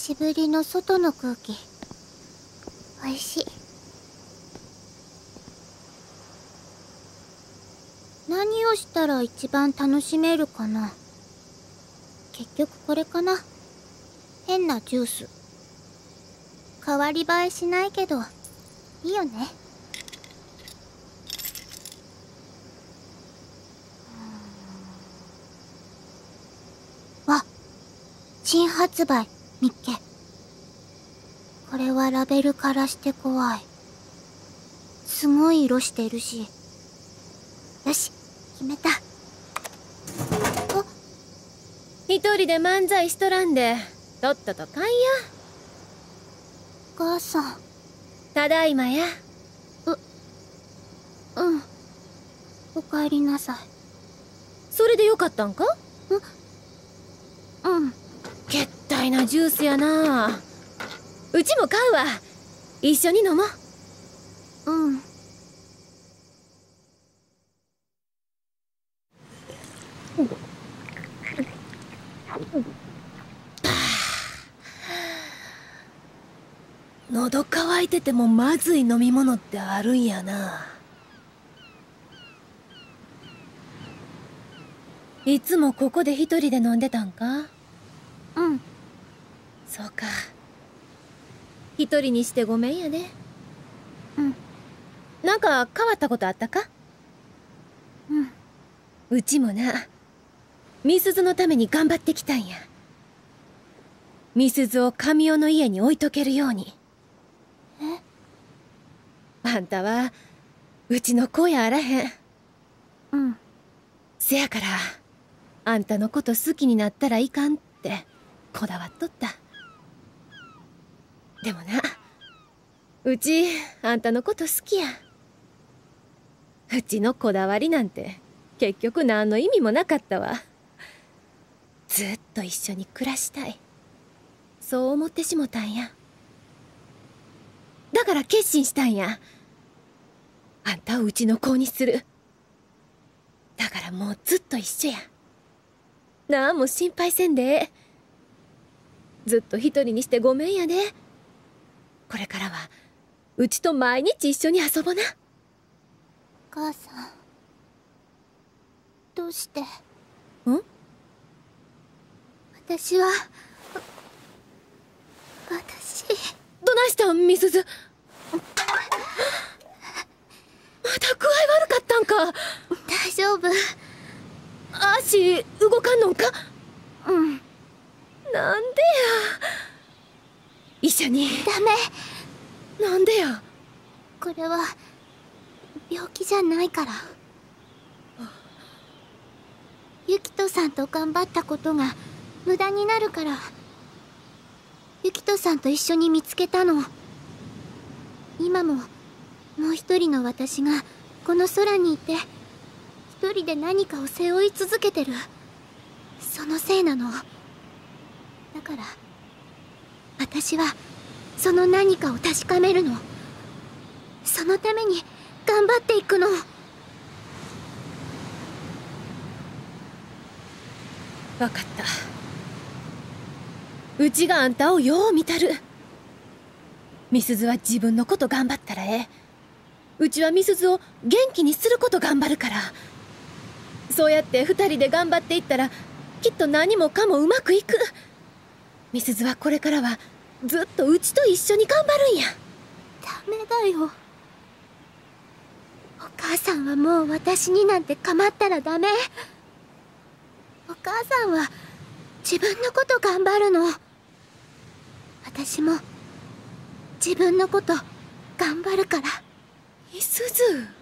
しぶりの外の空気、おいしい。何をしたら一番楽しめるかな。結局これかな。変なジュース。変わり映えしないけどいいよね。わ、新発売みっけ。これはラベルからして怖い。すごい色してるし。よし、決めた。 一人で漫才しとらんでとっとと買いや。 お母さん。 ただいまや。 うん。おかえりなさい。 それでよかったんか？ うん。 けったいなジュースやな。うちも買うわ。一緒に飲もう。 うん。 喉乾いててもまずい飲み物ってあるんやな。いつもここで一人で飲んでたんか？ うん。 そうか。一人にしてごめんやね。 うん。 なんか変わったことあったか？ うん。 うちもな、みすずのために頑張ってきたんや。みすずを神尾の家に置いとけるように。あんたはうちの子やあらへん。 うん。 せやからあんたのこと好きになったらいかんってこだわっとった。でもな、うちあんたのこと好きや。うちのこだわりなんて結局何の意味もなかったわ。ずっと一緒に暮らしたい、そう思ってしもたんや。だから決心したんや。あんたをうちの子にする。だからもうずっと一緒や。なんも心配せんでええ。ずっと一人にしてごめんやで。これからはうちと毎日一緒に遊ぼな。 お母さん。どうして？私は。 どないしたん、みすず。また具合悪かったんか？ 大丈夫。 足動かんのんか？ うん。 なんでや。医者に。 ダメ。 なんでや。 これは病気じゃないから。ユキトさんと頑張ったことが無駄になるから。ユキトさんと一緒に見つけたの。今ももう一人の私がこの空にいて一人で何かを背負い続けてる。そのせいなの。だから私はその何かを確かめるの。そのために頑張っていくの。 わかった。うちがあんたをよう見たる。みすずは自分のこと頑張ったらええ。うちはみすずを元気にすること頑張るから。そうやって二人で頑張っていったらきっと何もかもうまくいく。みすずはこれからはずっとうちと一緒に頑張るんや。 ダメだよ。お母さんはもう私になんて構ったらダメ。お母さんは自分のこと頑張るの。私も自分のこと頑張るから。 みすず。